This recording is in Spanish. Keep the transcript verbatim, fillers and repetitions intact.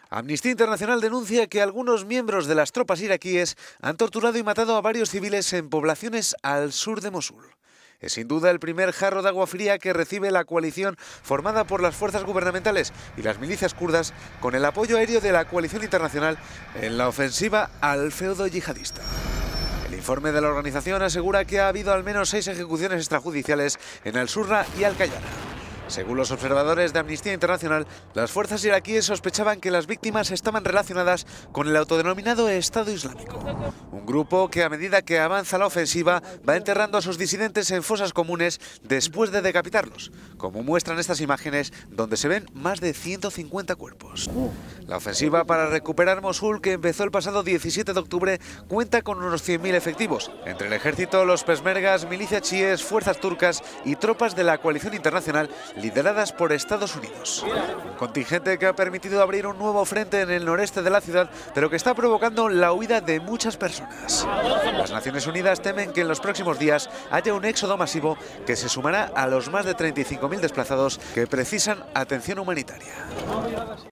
Amnistía Internacional denuncia que algunos miembros de las tropas iraquíes han torturado y matado a varios civiles en poblaciones al sur de Mosul. Es sin duda el primer jarro de agua fría que recibe la coalición formada por las fuerzas gubernamentales y las milicias kurdas con el apoyo aéreo de la coalición internacional en la ofensiva al feudo yihadista. El informe de la organización asegura que ha habido al menos seis ejecuciones extrajudiciales en Al-Surra y Al-Qayara. Según los observadores de Amnistía Internacional, las fuerzas iraquíes sospechaban que las víctimas estaban relacionadas con el autodenominado Estado Islámico, un grupo que a medida que avanza la ofensiva va enterrando a sus disidentes en fosas comunes después de decapitarlos, como muestran estas imágenes donde se ven más de ciento cincuenta cuerpos. La ofensiva para recuperar Mosul, que empezó el pasado diecisiete de octubre, cuenta con unos cien mil efectivos, entre el ejército, los peshmergas, milicias chiíes, fuerzas turcas y tropas de la coalición internacional lideradas por Estados Unidos. Un contingente que ha permitido abrir un nuevo frente en el noreste de la ciudad, pero que está provocando la huida de muchas personas. Las Naciones Unidas temen que en los próximos días haya un éxodo masivo que se sumará a los más de treinta y cinco mil desplazados que precisan atención humanitaria.